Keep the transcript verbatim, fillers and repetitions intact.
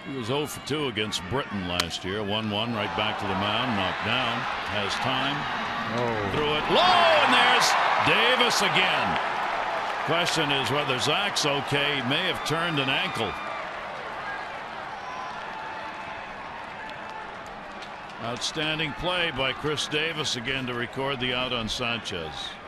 He was oh for two against Britton last year. one one right back to the mound. Knocked down. Has time. Oh. Threw it low, and there's Davis again. Question is whether Zach's okay. He may have turned an ankle. Outstanding play by Chris Davis again to record the out on Sanchez.